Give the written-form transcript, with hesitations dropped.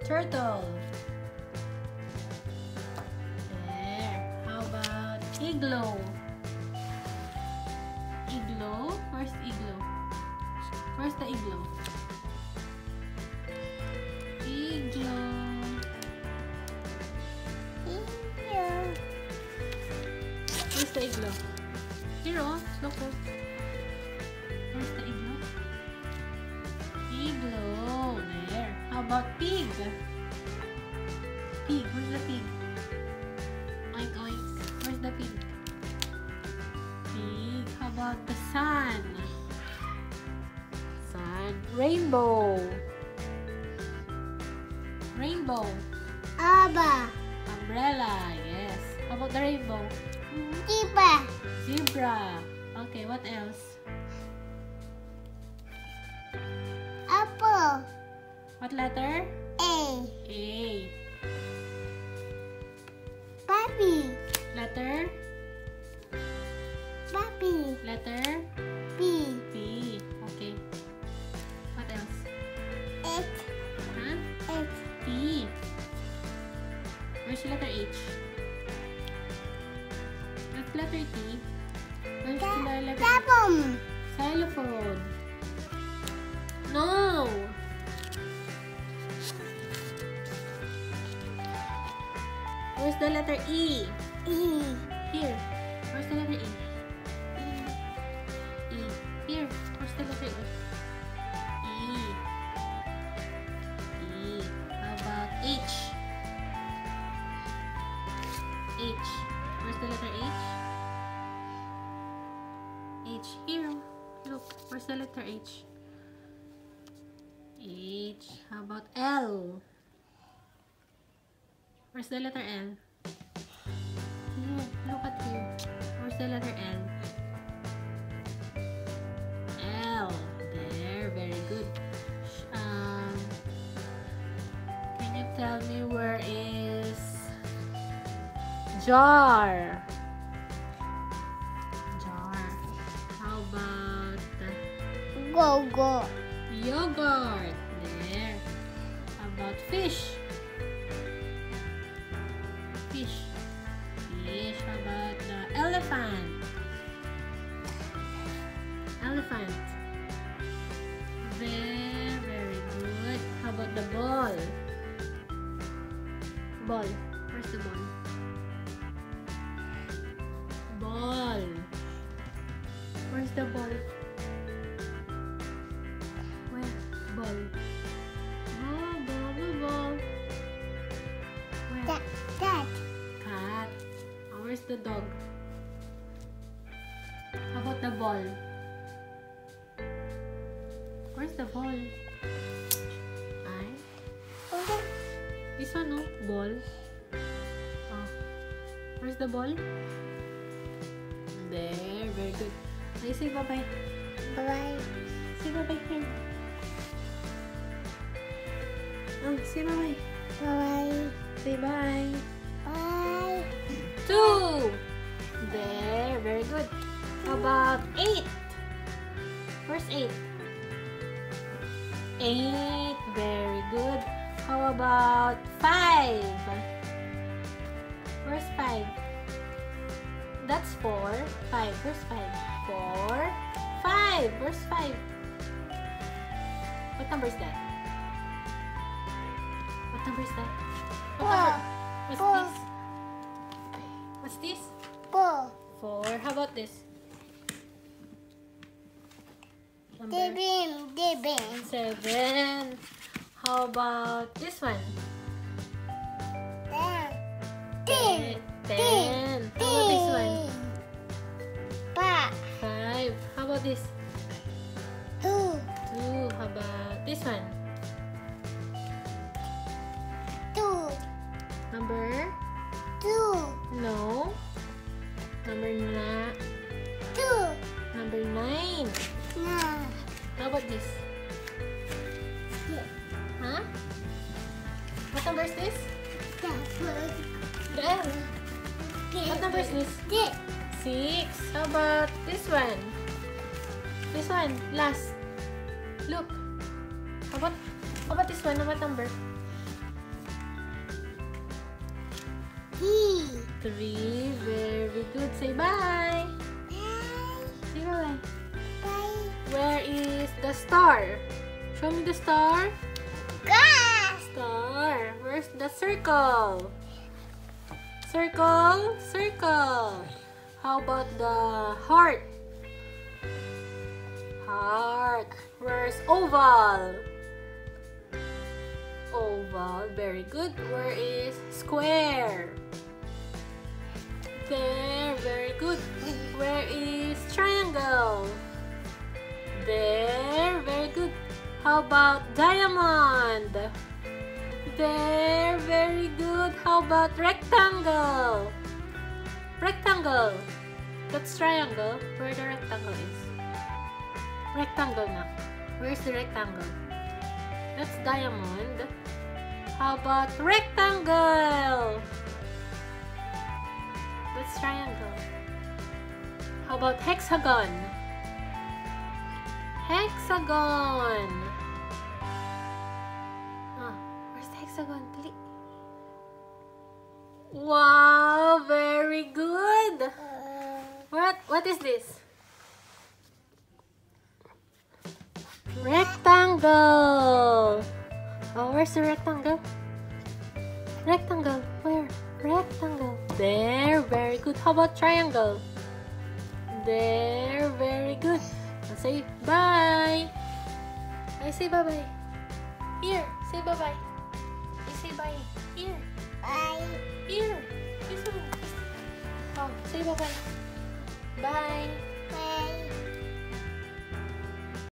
Turtle. There. How about igloo? Igloo? Where's igloo? Where's the igloo? Igloo. Where's the igloo? Here, oh. Look, oh. Where's the igloo? Igloo. There. How about pig? Pig. Where's the pig? Oink, oink. Where's the pig? Pig. How about the sun? Sun. Rainbow. Rainbow. Aba. Umbrella. Yes. How about the rainbow? Zebra. Zebra. Okay, what else? Apple. What letter? A. A. Puppy. Letter? Puppy. Letter? B. P. Okay. What else? H. Huh? H. T. Where's the letter H? What's letter T? Where's the letter T? Xylophone. Xylophone. No! Where's the letter E? E. Here. Where's the letter E? E. Here. Where's the letter E? E. E. How about H? H. Where's the letter H? H. Here. Look. Where's the letter H? H. How about L? Where's the letter L? Here. Look at here. Where's the letter L? L. There. Very good. Can you tell me where is jar? Jar. How about Go. yogurt? There. How about fish? Fish. Fish. How about the elephant? Elephant. Very good. How about the ball? Ball. Where's the ball? Ball. Where's the ball? Where? Ball. Ball. Where? That. Cat. Where's the dog? How about the ball? Where's the ball? Ay. This one, no? Ball. Oh. Where's the ball? There. Very good. Ay, say bye-bye. Bye. Say bye-bye, friend. Oh, say bye-bye. Bye. Say bye. Bye. 2. There. Very good. How about 8? Where's 8? 8. Very good. How about 5? Where's 5? That's 4. 5. Where's 5? 4. 5. Where's 5? What number is that? What number is that? What number? What's Four. this? What's this? 4. 4. How about this? Number Dibin. 7. How about this one? 10. 10. How about this one? 5. 5. How about this? 2. 2. How about this one? 2. Number? 2. No. Number 9. 2. Number 9. No. How about this? Huh? What number is this? The L. What number is this? 6. How about this one? This one. Last. Look. How about this one? What number? 3. Very good. Say bye. Say bye. Where is the star? Show me the star. Star. Where's the circle? Circle. Circle. How about the heart? Heart. Where's oval? Oval. Very good. Where is square? There. Very good. Where is triangle? There. Very good. How about diamond? There. Very good. How about rectangle? Rectangle. That's triangle. Where the rectangle is? Rectangle na. Where's the rectangle? That's diamond. How about rectangle? That's triangle. How about hexagon? Hexagon. Where's the hexagon? Wow, very good. What is this? Rectangle. Oh, where's the rectangle? Rectangle. Where? Rectangle. There. Very good. How about triangle? There. Very good. I'll say bye. I say bye-bye. Here. Say bye-bye. I say bye. Here. Here. Oh, say bye-bye. Bye.